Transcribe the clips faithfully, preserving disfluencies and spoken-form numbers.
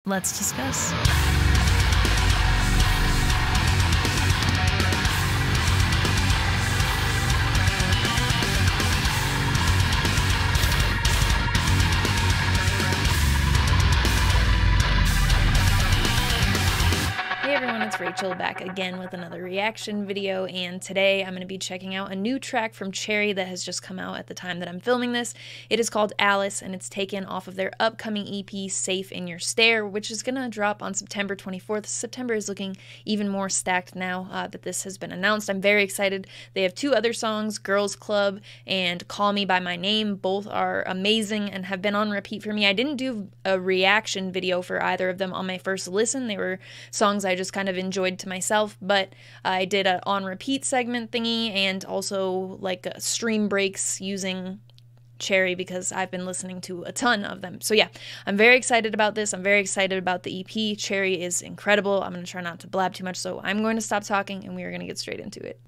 Let's discuss. Hey everyone, it's Rachel back again with another reaction video, and today I'm going to be checking out a new track from Cherry that has just come out at the time that I'm filming this. It is called Alice, and it's taken off of their upcoming E P, Safe in Your Stare, which is going to drop on September twenty-fourth. September is looking even more stacked now uh, that this has been announced. I'm very excited. They have two other songs, Girls Club and Call Me By My Name. Both are amazing and have been on repeat for me. I didn't do a reaction video for either of them on my first listen. They were songs I just kind of enjoyed to myself, but I did a on repeat segment thingy and also like a stream breaks using Cherry because I've been listening to a ton of them. So yeah, I'm very excited about this. I'm very excited about the E P. Cherry is incredible. I'm going to try not to blab too much, so I'm going to stop talking and we are going to get straight into it.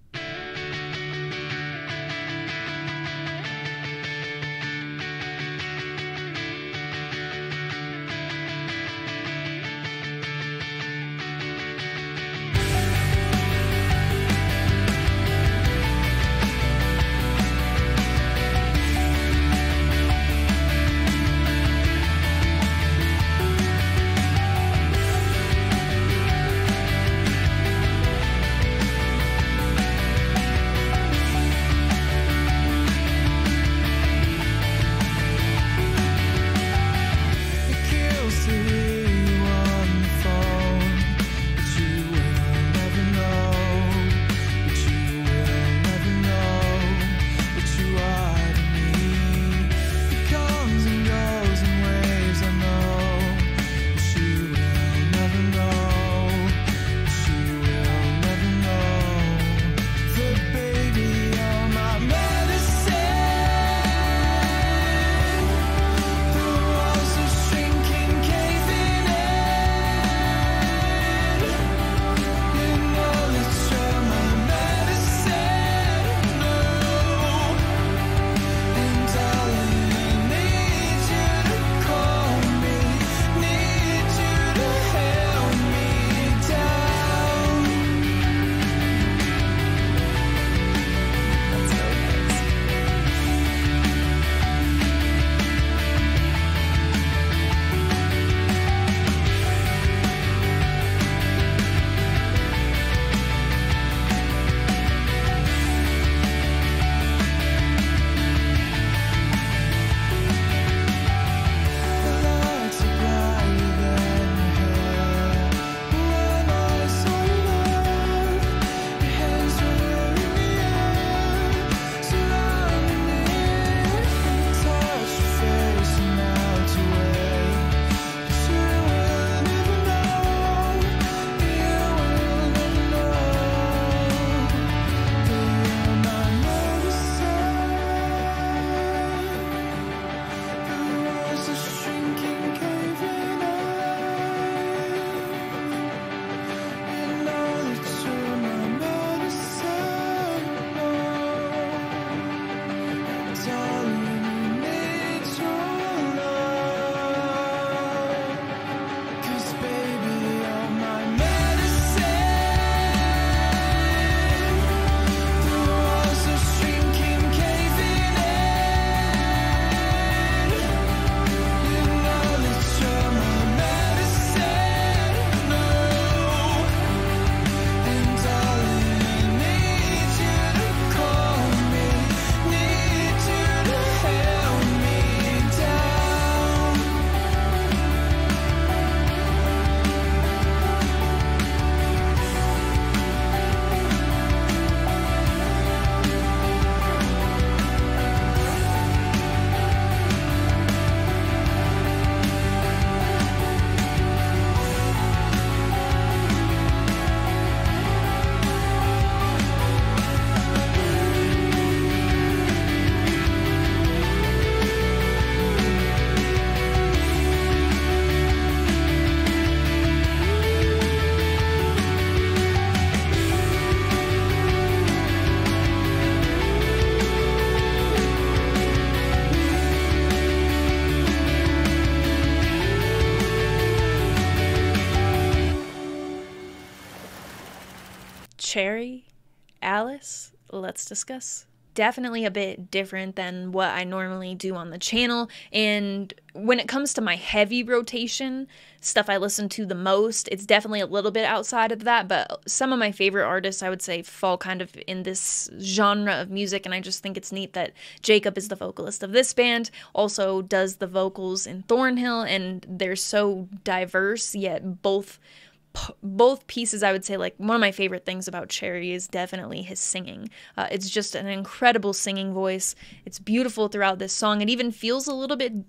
Cherry, Alice, let's discuss. Definitely a bit different than what I normally do on the channel, and when it comes to my heavy rotation, stuff I listen to the most, it's definitely a little bit outside of that, but some of my favorite artists I would say fall kind of in this genre of music, and I just think it's neat that Jacob is the vocalist of this band, also does the vocals in Thornhill, and they're so diverse, yet both both pieces, I would say, like, one of my favorite things about Cherry is definitely his singing. Uh, it's just an incredible singing voice. It's beautiful throughout this song. It even feels a little bit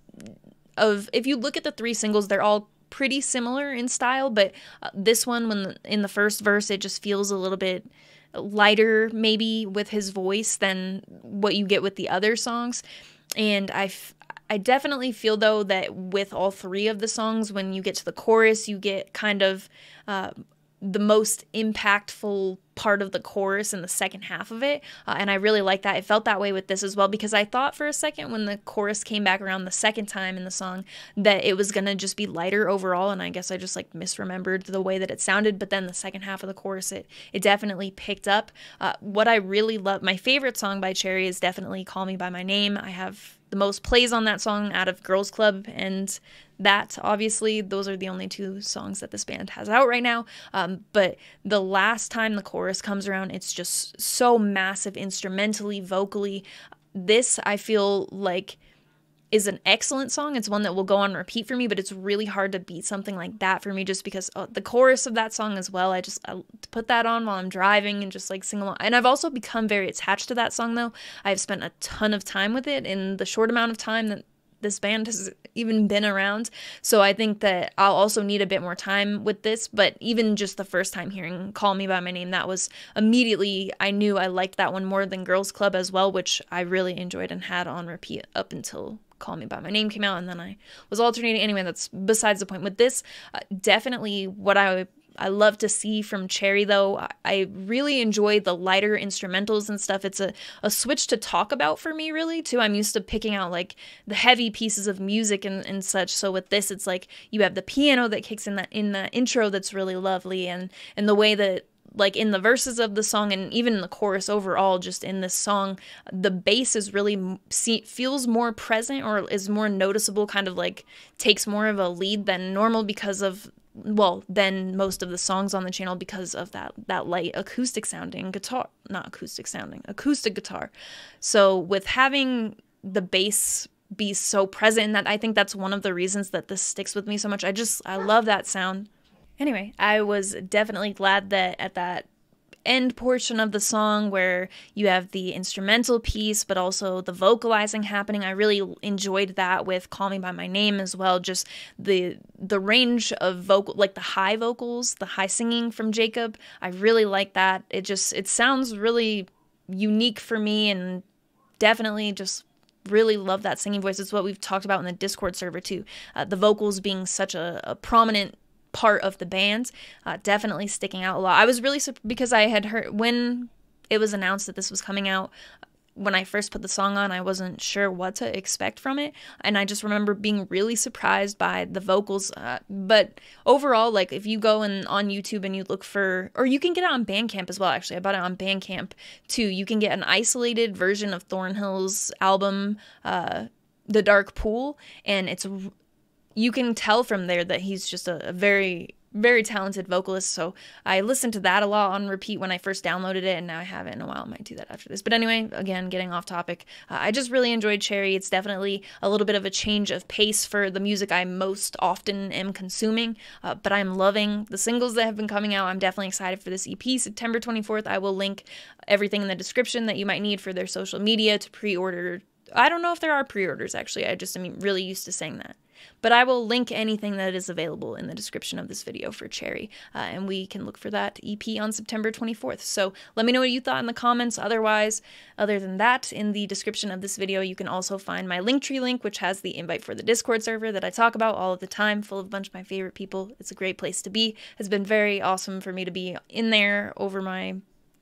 of, if you look at the three singles, they're all pretty similar in style, but uh, this one, when the, in the first verse, it just feels a little bit lighter, maybe, with his voice than what you get with the other songs. And I, f- I definitely feel, though, that with all three of the songs, when you get to the chorus, you get kind of uh, the most impactful part of the chorus in the second half of it, uh, and I really like that. It felt that way with this as well, because I thought for a second when the chorus came back around the second time in the song that it was gonna just be lighter overall, and I guess I just like misremembered the way that it sounded, but then the second half of the chorus, it, it definitely picked up. Uh, what I really love, my favorite song by Cherry is definitely Call Me By My Name. I have the most plays on that song out of Girls Club, and that, obviously, those are the only two songs that this band has out right now, um, but the last time the chorus comes around, it's just so massive instrumentally, vocally. This, I feel like, is an excellent song. It's one that will go on repeat for me, but it's really hard to beat something like that for me, just because uh, the chorus of that song as well, I just I put that on while I'm driving and just like sing along. And I've also become very attached to that song, though. I've spent a ton of time with it in the short amount of time that this band has even been around, so I think that I'll also need a bit more time with this, but even just the first time hearing Call Me By My Name, that was immediately, I knew I liked that one more than Girls Club as well, which I really enjoyed and had on repeat up until Call Me By My Name came out, and then I was alternating. Anyway, that's besides the point. With this, uh, definitely what I I love to see from Cherry, though. I really enjoy the lighter instrumentals and stuff. It's a, a switch to talk about for me, really, too. I'm used to picking out, like, the heavy pieces of music and, and such. So with this, it's like you have the piano that kicks in that in the intro that's really lovely, and, and the way that, like, in the verses of the song and even in the chorus overall, just in this song, the bass is really, see, feels more present, or is more noticeable, kind of like takes more of a lead than normal because of, well, than most of the songs on the channel, because of that that light acoustic sounding guitar, not acoustic sounding, acoustic guitar. So with having the bass be so present in that, I think that's one of the reasons that this sticks with me so much. I just, I love that sound. Anyway, I was definitely glad that at that end portion of the song where you have the instrumental piece but also the vocalizing happening, I really enjoyed that with Call Me By My Name as well. Just the the range of vocal, like the high vocals, the high singing from Jacob, I really like that. It just, it sounds really unique for me, and definitely just really love that singing voice. It's what we've talked about in the Discord server too, uh, the vocals being such a, a prominent part of the band, uh, definitely sticking out a lot. I was really, because I had heard, when it was announced that this was coming out, when I first put the song on, I wasn't sure what to expect from it, and I just remember being really surprised by the vocals, uh, but overall, like, if you go and on YouTube and you look for, or you can get it on Bandcamp as well, actually, I bought it on Bandcamp too, you can get an isolated version of Thornhill's album, uh, The Dark Pool, and it's, you can tell from there that he's just a, a very, very talented vocalist, so I listened to that a lot on repeat when I first downloaded it, and now I haven't in a while. I might do that after this. But anyway, again, getting off topic, uh, I just really enjoyed Cherry. It's definitely a little bit of a change of pace for the music I most often am consuming, uh, but I'm loving the singles that have been coming out. I'm definitely excited for this E P. September twenty-fourth, I will link everything in the description that you might need for their social media to pre-order. I don't know if there are pre-orders, actually. I just am really used to saying that. But I will link anything that is available in the description of this video for Cherry, uh, and we can look for that E P on September twenty-fourth. So let me know what you thought in the comments. Otherwise, other than that, in the description of this video, you can also find my Linktree link, which has the invite for the Discord server that I talk about all of the time, full of a bunch of my favorite people. It's a great place to be. It's been very awesome for me to be in there over my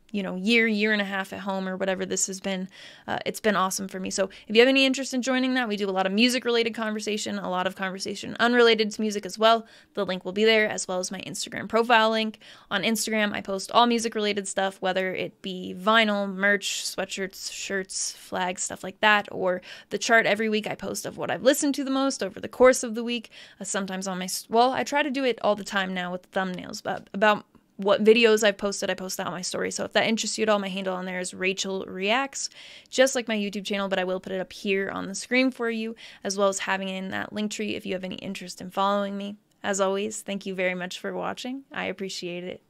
you know, year, year and a half at home or whatever this has been. Uh, it's been awesome for me. So if you have any interest in joining that, we do a lot of music related conversation, a lot of conversation unrelated to music as well. The link will be there, as well as my Instagram profile link. On Instagram, I post all music related stuff, whether it be vinyl, merch, sweatshirts, shirts, flags, stuff like that, or the chart every week I post of what I've listened to the most over the course of the week. Uh, sometimes on my, well, I try to do it all the time now with thumbnails, but about what videos I've posted, I post that on my story. So if that interests you at all, my handle on there is Rachel Reacts, just like my YouTube channel, but I will put it up here on the screen for you, as well as having it in that link tree if you have any interest in following me. As always, thank you very much for watching. I appreciate it.